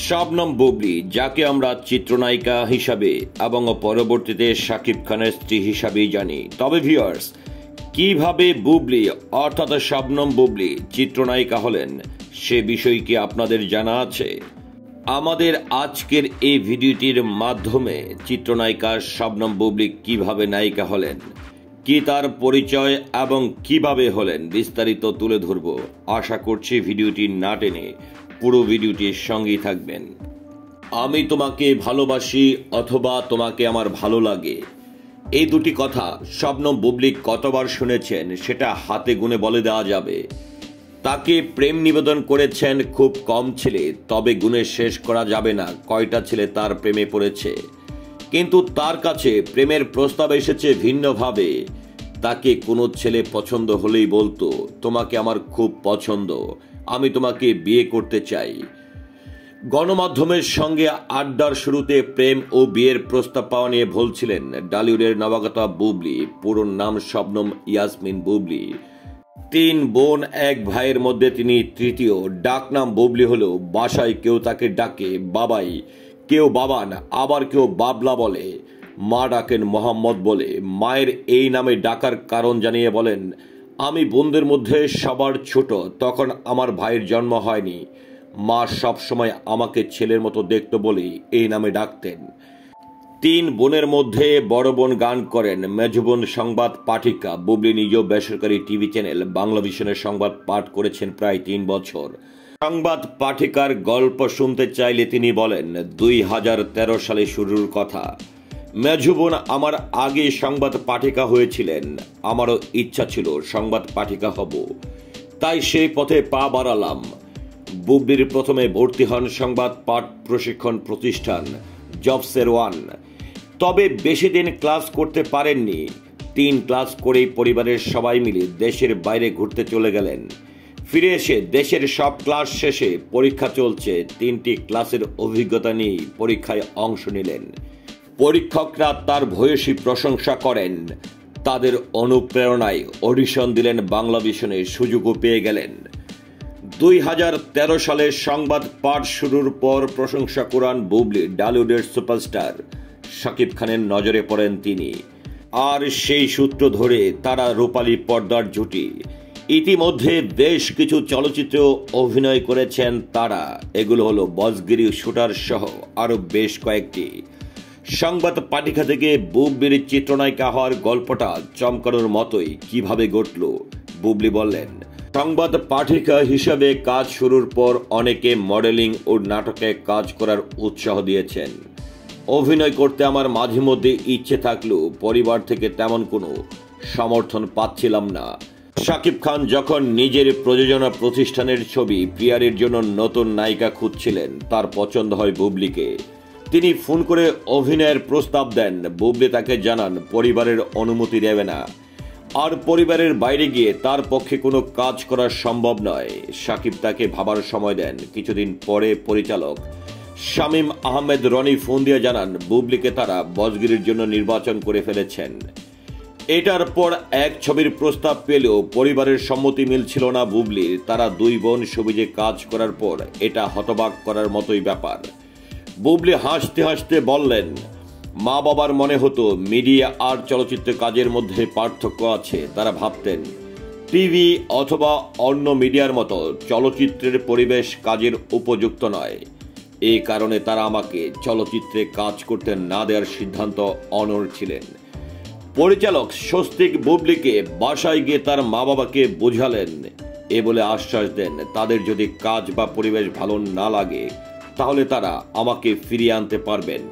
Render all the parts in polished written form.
শবনম বুবলি, যাকে আমরা চিত্রনায়িকা হিসাবে এবং পরবর্তীতে শাকিব খানের স্ত্রী হিসাবেই জানি। তবে ভিউয়ার্স, কিভাবে বুবলি অর্থাৎ শবনম বুবলি চিত্রনায়িকা হলেন সে বিষয় কি আপনাদের জানা আছে? আমাদের আজকের এই ভিডিওটির মাধ্যমে চিত্রনায়িকা শবনম বুবলি কিভাবে নায়িকা হলেন, কি তার পরিচয় এবং কিভাবে হলেন বিস্তারিত তুলে ধরব। আশা করছি ভিডিওটি না টেনে পুরো ভিডিওটির সঙ্গেই থাকবেন। আমি তোমাকে ভালোবাসি অথবা তোমাকে আমার ভালো লাগে, এই দুটি কথা শবনম বুবলি কতবার শুনেছেন সেটা হাতে গুনে বলে দেওয়া যাবে। তাকে প্রেম নিবেদন করেছেন খুব কম ছেলে, তবে গুণে শেষ করা যাবে না কয়টা ছেলে তার প্রেমে পড়েছে। কিন্তু তার কাছে প্রেমের প্রস্তাব এসেছে ভিন্নভাবে। তাকে কোনো ছেলে পছন্দ হলেই বলতো, তোমাকে আমার খুব পছন্দ, আমি তোমাকে বিয়ে করতে চাই। গণমাধ্যমের সঙ্গে আড্ডার শুরুতে প্রেম ও বিয়ের প্রস্তাব পাওয়া নিয়ে বলছিলেন ডালিউডের নবাগতা বুবলি। পুরো নাম শবনম ইয়াসমিন বুবলি। 3 বোন 1 ভাইয়ের মধ্যে তিনি তৃতীয়। ডাক নাম বুবলি হলেও বাসায় কেউ তাকে ডাকে বাবাই, কেউ বাবান, আবার কেউ বাবলা বলে। মা ডাকেন মোহাম্মদ বলে। মায়ের এই নামে ডাকার কারণ জানিয়ে বলেন, আমি বোনদের মধ্যে সবার ছোট, তখন আমার ভাইয়ের জন্ম হয়নি। মা সবসময় আমাকে ছেলের মতো দেখত বলেই এই নামে ডাকতেন। 3 বোনের মধ্যে বড় বোন গান করেন, মেজ বোন সংবাদ পাঠিকা। বুবলি নিজেও বেসরকারি টিভি চ্যানেল বাংলা ভিশনের সংবাদ পাঠ করেছেন প্রায় 3 বছর। সংবাদ পাঠিকার গল্প শুনতে চাইলে তিনি বলেন, 2013 সালে শুরুর কথা। মেজ বোন আমার আগে সংবাদ পাঠিকা হয়েছিলেন। আমারও ইচ্ছা ছিল সংবাদ পাঠিকা হব, তাই সেই পথে পা বাড়ালাম। বুবলির প্রথমে ভর্তি হন সংবাদ পাঠ প্রশিক্ষণ প্রতিষ্ঠান জবসের 1, তবে বেশি দিন ক্লাস করতে পারেননি। 3 ক্লাস করেই পরিবারের সবাই মিলে দেশের বাইরে ঘুরতে চলে গেলেন। ফিরে এসে দেশের সব ক্লাস শেষে পরীক্ষা চলছে, 3টি ক্লাসের অভিজ্ঞতা নিয়ে পরীক্ষায় অংশ নিলেন। পরীক্ষকরা তার ভূয়সী প্রশংসা করেন। তাদের অনুপ্রেরণায় অডিশন দিলেন বাংলা ভিশনে, সুযোগও পেয়ে গেলেন। 2013 সালে সংবাদ পাঠ শুরুর পর প্রশংসা কুড়ান বুবলি। ডালিউডের সুপারস্টার শাকিব খানের নজরে পড়েন তিনি, আর সেই সূত্র ধরে তারা রূপালী পর্দার জুটি। ইতিমধ্যে বেশ কিছু চলচ্চিত্র অভিনয় করেছেন তারা। এগুলো হলো বসগিরি, শুটার সহ আরো বেশ কয়েকটি। সংবাদ পাঠিকা থেকে বুবলির চিত্রনায়িকা হওয়ার গল্পটা চমকানোর মতোই। কিভাবে ঘটল বুবলি বললেন, সংবাদ পাঠিকা হিসাবে কাজ শুরুর পর অনেকে মডেলিং ও নাটকে কাজ করার উৎসাহ দিয়েছেন। অভিনয় করতে আমার মাঝে মধ্যে ইচ্ছে থাকলেও পরিবার থেকে তেমন কোনো সমর্থন পাচ্ছিলাম না। শাকিব খান যখন নিজের প্রযোজনা প্রতিষ্ঠানের ছবি প্রিয়ারির জন্য নতুন নায়িকা খুঁজছিলেন, তার পছন্দ হয় বুবলিকে। তিনি ফোন করে অভিনয়ের প্রস্তাব দেন। বুবলি তাকে জানান পরিবারের অনুমতি দেবে না, আর পরিবারের বাইরে গিয়ে তার পক্ষে কোনো কাজ করা সম্ভব নয়। শাকিব তাকে ভাবার সময় দেন। কিছুদিন পরে পরিচালক শামীম আহমেদ রনি ফোন দিয়ে জানান বুবলিকে তারা বসগিরির জন্য নির্বাচন করে ফেলেছেন। এটার পর এক ছবির প্রস্তাব পেলেও পরিবারের সম্মতি মিলছিল না বুবলির। তারা 2 বোন ছবিতে কাজ করার পর এটা হতবাক করার মতোই ব্যাপার। বুবলি হাসতে হাসতে বললেন, মা বাবার মনে হতো মিডিয়া আর চলচ্চিত্র কাজের মধ্যে পার্থক্য আছে। তারা ভাবতেন টিভি অথবা অন্য মিডিয়ার মতো চলচ্চিত্রের পরিবেশ কাজের উপযুক্ত নয়। এই কারণে তারা আমাকে চলচ্চিত্রে কাজ করতে না দেওয়ার সিদ্ধান্ত অনড় ছিলেন। পরিচালক স্বস্তিক বুবলিকে বাসায় গিয়ে তার মা বাবাকে বোঝালেন, এ বলে আশ্বাস দেন তাদের যদি কাজ বা পরিবেশ ভালো না লাগে তাহলে তারা আমাকে ফিরিয়ে আনতে পারবেন।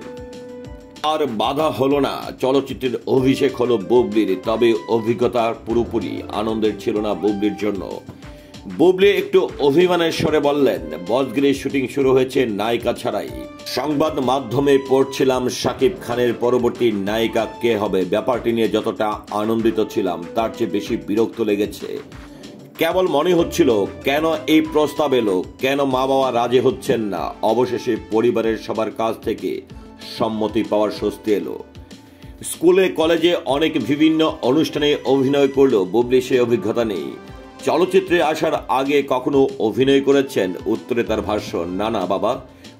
আর বাধা হলো না। চলচ্চিত্রের অভিষেক হলো বুবলির, তবে অভিজ্ঞতা পুরোপুরি আনন্দের ছিল না বুবলির জন্য। বুবলি একটু অভিমানের স্বরে বললেন, বসগিরির শুটিং শুরু হয়েছে নায়িকা ছাড়াই। সংবাদ মাধ্যমে পড়ছিলাম শাকিব খানের পরবর্তী নায়িকা কে হবে। ব্যাপারটি নিয়ে যতটা আনন্দিত ছিলাম তার চেয়ে বেশি বিরক্ত লেগেছে। কেবল মনে হচ্ছিল কেন এই প্রস্তাব এলো, কেন মা বাবা রাজি হচ্ছেন না। অবশেষে পরিবারের সবার কাছ থেকে সম্মতি পাওয়ার স্বস্তি এলো। স্কুলে কলেজে অনেক বিভিন্ন অনুষ্ঠানে অভিনয় করলেও বুবলি সে অভিজ্ঞতা নেই। চলচ্চিত্রে আসার আগে কখনো অভিনয় করেছেন? উত্তরে তার ভাষ্য, না না বাবা,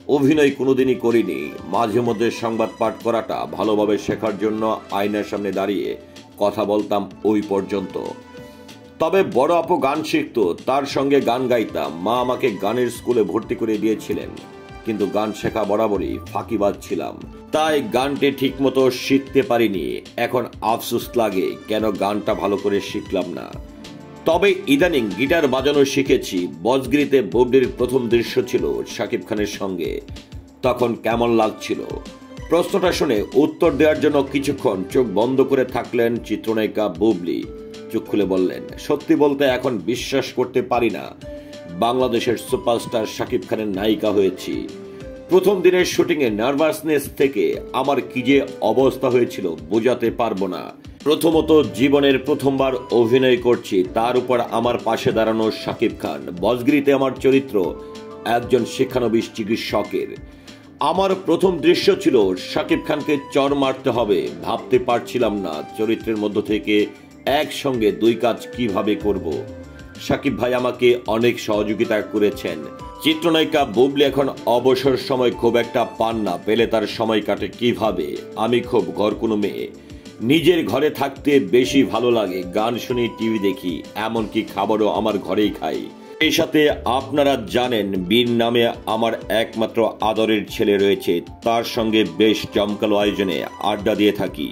অভিনয় কোনোদিনই করিনি। মাঝে মধ্যে সংবাদ পাঠ করাটা ভালোভাবে শেখার জন্য আয়নার সামনে দাঁড়িয়ে কথা বলতাম ওই পর্যন্ত। তবে বড় আপু গান শিখত, তার সঙ্গে গান গাইতাম। মা আমাকে গানের স্কুলে ভর্তি করে দিয়েছিলেন, কিন্তু গান শেখা বরাবরই ফাঁকিবাজ ছিলাম, তাই গানটি ঠিক মতো শিখতে পারিনি। এখন আফসোস লাগে কেন গানটা ভালো করে শিখলাম না। তবে ইদানিং গিটার বাজানো শিখেছি। বজগিরিতে বুবলির প্রথম দৃশ্য ছিল শাকিব খানের সঙ্গে। তখন কেমন লাগছিল? প্রশ্নটা শুনে উত্তর দেওয়ার জন্য কিছুক্ষণ চোখ বন্ধ করে থাকলেন চিত্রনায়িকা বুবলি। চোখ খুলে বললেন, সত্যি বলতে এখন বিশ্বাস করতে পারি না বাংলাদেশের সুপারস্টার শাকিব খানের নায়িকা হয়েছি। প্রথম দিনের শুটিংয়ে নার্ভাসনেস থেকে আমার কি যে অবস্থা হয়েছিল বোঝাতে পারবো না। প্রথমত জীবনের প্রথমবার অভিনয় করছি, তার উপর আমার পাশে দাঁড়ানো শাকিব খান। বজগিরিতে আমার চরিত্র একজন শিক্ষানবিশ চিকিৎসকের। আমার প্রথম দৃশ্য ছিল শাকিব খানকে চর মারতে হবে। ভাবতে পারছিলাম না চরিত্রের মধ্য থেকে একসঙ্গে দুই কাজ কিভাবে করব। শাকিব ভাই আমাকে অনেক সহযোগিতা করেছেন। চিত্রনায়িকা বুবলি এখন অবসর সময় খুব একটা পান না, পেলে তার সময় কাটে কিভাবে। আমি খুব ঘরকুনো মেয়ে, নিজের ঘরে থাকতে বেশি ভালো লাগে। গান শুনি, টিভি দেখি, এমনকি খাবারও আমার ঘরেই খাই। এই সাথে আপনারা জানেন বীর নামে আমার একমাত্র আদরের ছেলে রয়েছে, তার সঙ্গে বেশ জমকালো আয়োজনে আড্ডা দিয়ে থাকি।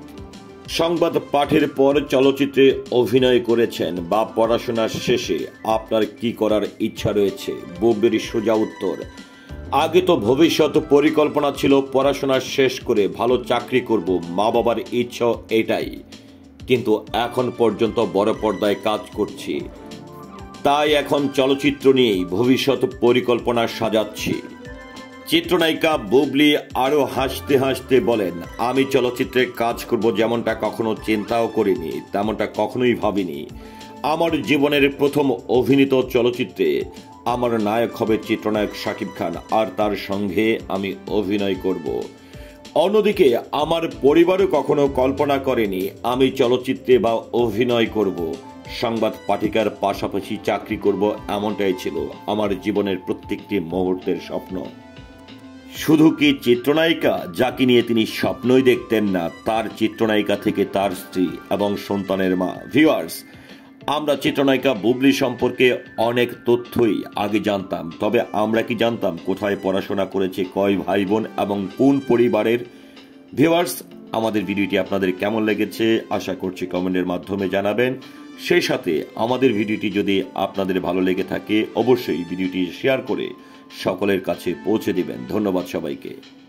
সংবাদ পাঠের পর চলচ্চিত্রে অভিনয় করেছেন বা পড়াশোনার শেষে আপনার কি করার ইচ্ছা রয়েছে? বুবলির সোজা উত্তর, আগে তো ভবিষ্যৎ পরিকল্পনা ছিল পড়াশোনা শেষ করে ভালো চাকরি করব, মা বাবার ইচ্ছা এটাই। কিন্তু এখন পর্যন্ত বড় পর্দায় কাজ করছি, তাই এখন চলচ্চিত্র নিয়েই ভবিষ্যৎ পরিকল্পনা সাজাচ্ছি। চিত্রনায়িকা বুবলি আরো হাসতে হাসতে বলেন, আমি চলচ্চিত্রে কাজ করব যেমনটা কখনো চিন্তাও করিনি, তেমনটা কখনোই ভাবিনি। আমার জীবনের প্রথম অভিনীত চলচ্চিত্রে আমার নায়ক হবে চিত্রনায়ক শাকিব খান, আর তার সঙ্গে আমি অভিনয় করব। অন্যদিকে আমার পরিবারও কখনো কল্পনা করেনি আমি চলচ্চিত্রে বা অভিনয় করব। সংবাদ পাঠিকার পাশাপাশি চাকরি করব, এমনটাই ছিল আমার জীবনের প্রত্যেকটি মুহূর্তের স্বপ্ন। শুধু কি চিত্রনায়িকা, যাকে নিয়ে তিনি স্বপ্নই দেখতেন না, তার চিত্রনায়িকা থেকে তার স্ত্রী এবং সন্তানের মা। ভিউয়ার্স, আমরা চিত্রনায়িকা বুবলি সম্পর্কে অনেক তথ্যই আগে জানতাম, তবে আমরা কি জানতাম কোথায় পড়াশোনা করেছে, কয় ভাই বোন এবং কোন পরিবারের? ভিউয়ার্স, আমাদের ভিডিওটি আপনাদের কেমন লেগেছে আশা করছি কমেন্টের মাধ্যমে জানাবেন। সেই সাথে আমাদের ভিডিওটি যদি আপনাদের ভালো লেগে থাকে অবশ্যই ভিডিওটি শেয়ার করে সকলের কাছে পৌঁছে দিবেন। ধন্যবাদ সবাইকে।